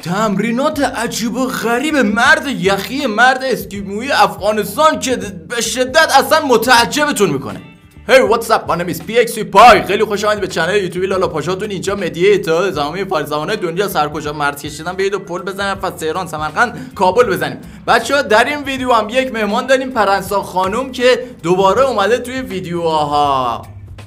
تمرینات عجیب و غریب مرد یخی مرد اسکیمویی افغانستان که به شدت اصلا متعجبتون میکنه. Hey what's up, my name is PXPy. خیلی خوش آمدید به چنل یوتیوبی لالا پاشاتون. اینجا مدیه اتحاد زمانی فارزمانه دنیا سرکجا مرد کشیدن برید و پل بزنیم از تهران سمرقند کابل بزنیم. بچه‌ها در این ویدیو هم یک مهمان داریم، پرنسا خانم که دوباره اومده توی ویدیوها.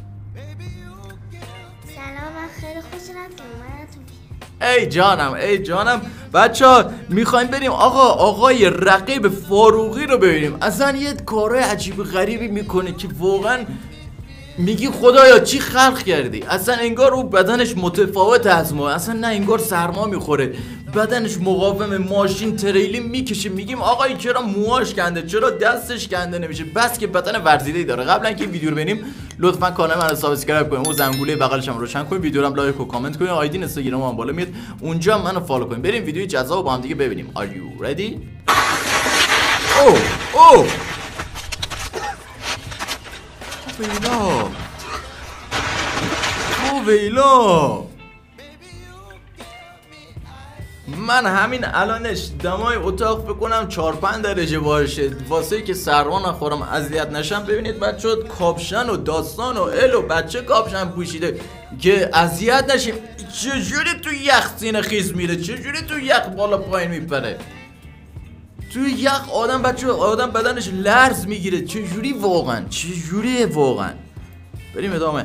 ای جانم بچه‌ها میخوایم بریم آقای رقیب فاروقی رو ببینیم. اصلا یه کاره عجیب غریبی میکنه که واقعا میگی خدایا چی خلق کردی. اصلا انگار او بدنش متفاوت از ما، اصلا نه انگار سرما میخوره، بدنش مقاوم، ماشین تریلی میکشه. میگیم آقای چرا موهاش کنده، چرا دستش کنده نمیشه، بس که بدن ورزیده‌ای داره. قبل اینکه ویدیو رو ببینیم لطفا کانال من رو سابسکرایب کنید و زنگوله بغلش هم روشن کنید، ویدیو رو هم لایک و کامنت کنید، آیدی اینستاگرام هم بالا میاد اونجا هم منو فالو کنید. بریم ویدیو جذاب با هم دیگه ببینیم. Are you ready؟ اوه ویلا من همین الانش دمای اتاق بکنم 4-5 درجه باشه واسه که سرما نخورم اذیت نشم. ببینید بچه‌ها کاپشن و داستان و و بچه کاپشن پوشیده که اذیت نشیم. چجوری تو یخ سینه خیز میره، چجوری تو یخ بالا پایین میپره، تو یخ آدم بدنش لرز میگیره. چجوری واقعا بریم ادامه.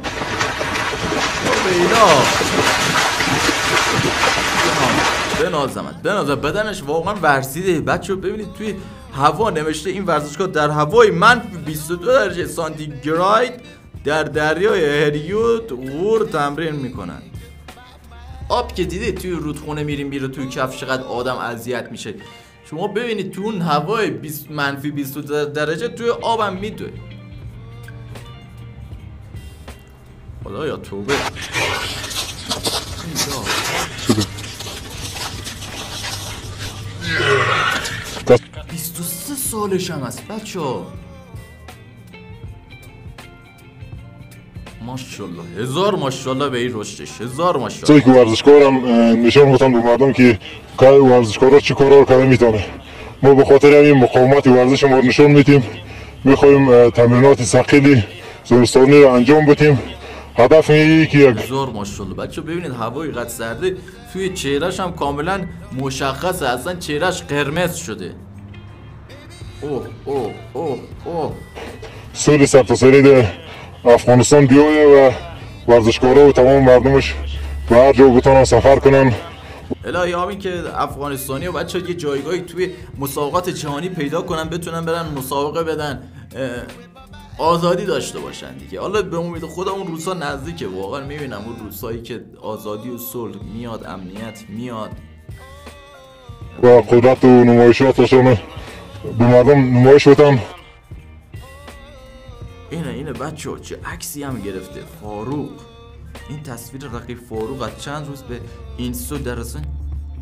بنازم بدنش واقعا ورزیده. بچه ببینید توی هوا نوشته این ورزشگاه در هوای منفی 22 درجه سانتیگراد در دریای هریوت غور تمرین میکنن. آب که دیده توی رودخونه میره توی کف چقدر آدم اذیت میشه. شما ببینید تو اون هوای منفی 22 درجه توی آبم میدوه. خدایا توبه. 23 سالش هم هست بچه‌ها. ماشاءالله، هزار ماشاءالله به این رشدش، هزار ماشاءالله. که ورزشکارم نشان میدم به مردم که ورزشکارا چی کارا رو کردن میتونه. ما به خاطر این مقاومت ورزش ما نشون میدیم، میخوایم تمرینات ثقیلی زمستانی رو انجام بدیم. هدف اینه که هزار ماشاءالله. بچه ببینید هوای قد سرده، توی چهرهش هم کاملا مشخصه، اصلا چهرهش قرمز شده. اوه سولی سرتاسری افغانستان بیایه و ورزشکارا و تمام مردمش به هر جا بتونن سفر کنن. الهی آمین که افغانستانی و بچه یه جایگاهی توی مسابقات جهانی پیدا کنن، بتونن برن مسابقه بدن، آزادی داشته باشن دیگه. حالا به امید خدا اون روزها نزدیکه، واقعا میبینم اون روزهایی که آزادی و صلح میاد، امنیت میاد و قدرت و نمایشاتشون به مردم نمایش بدن. اینه بچه چه عکسی هم گرفته فاروق. این تصویر رقیب فاروق از چند روز به اینستا درسه. این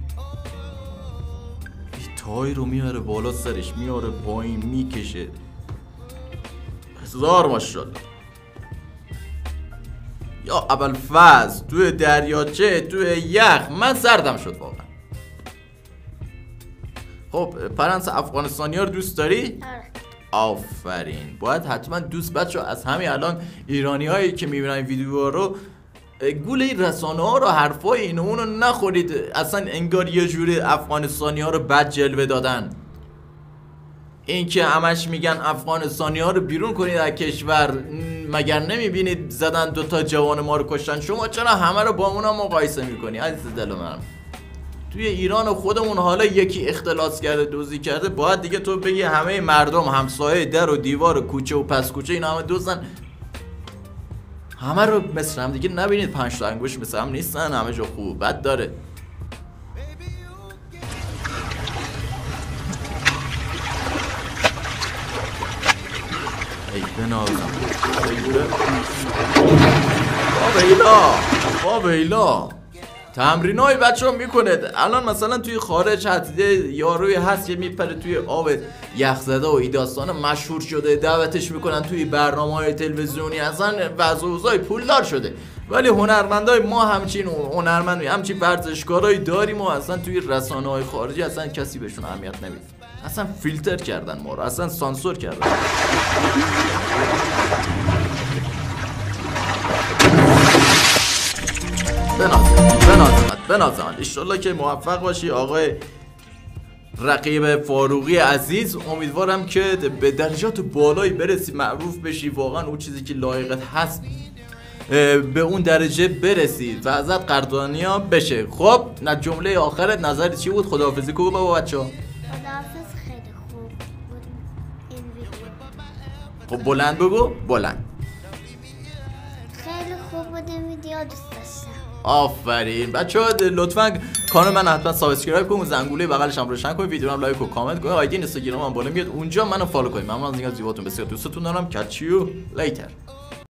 تای رو میاره بالا سرش، میاره پایین میکشه. هزار ماشاءالله. یا ابوالفضل توی دریاچه توی یخ من سردم شد واقعا. خب پرنس افغانستانی ها رو دوست داری؟ آفرین، باید حتما دوست بچه از همین الان ایرانی هایی که میبینن ویدیو رو گول این رسانه ها رو حرفای این و اونو نخورید. اصلا انگار یه جوری افغانستانی ها رو بد جلوه دادن. این که همش میگن افغانستانی ها رو بیرون کنید از کشور، مگر نمیبینید زدن 2 جوان ما رو کشتن؟ شما چرا همه رو با اونا مقایسه میکنی عزیز دل من؟ توی ایران خودمون حالا یکی اختلاس کرده، دزدی کرده، باید دیگه تو بگی همه مردم همسایه در و دیوار و کوچه و پس کوچه اینا همه دزدن؟ همه رو مثل هم دیگه نبینید، 5 تا انگوش مثل هم نیستن، همه جا خوب بد داره. ای بنازم بابیلا تمرینای بچه ها میکنه. الان مثلا توی خارج حدیده یاروی هست که میپره توی آب یخزده و ایداستان مشهور شده، دعوتش میکنن توی برنامه های تلویزیونی، اصلا وضع اوضاع پولدار شده. ولی هنرمندای ما همچین همچین ورزشکارایی داریم و اصلا توی رسانه‌های خارجی اصلا کسی بهشون اهمیت نمیده. اصلا فیلتر کردن ما رو، اصلا سانسور کردن. بنازمت انشالله که موفق باشی آقای رقیب فاروقی عزیز. امیدوارم که به درجات بالایی برسی، معروف بشی، واقعا اون چیزی که لایقت هست به اون درجه برسی و ازت قدردانیا بشه. خب نه جمله آخرت نظرت چی بود؟ خداحافظی کو با بچه‌ها. خداحافظ، خیلی خوب بود این ویدیو. خب بلند بگو. بلند. خیلی خوب بود این ویدیو، دوست داشتم. آفرین. بچه‌ها لطفاً کانال من حتما سابسکرایب کنید، زنگوله بغلش هم روشن کنید، ویدیو رو هم لایک و کامنت کنید، آیدی اینستاگرام هم بالا میاد اونجا منو فالو کنید. ممنون از اینکه زیباتون، بسیار دوستتون دارم. کچیو لیتر.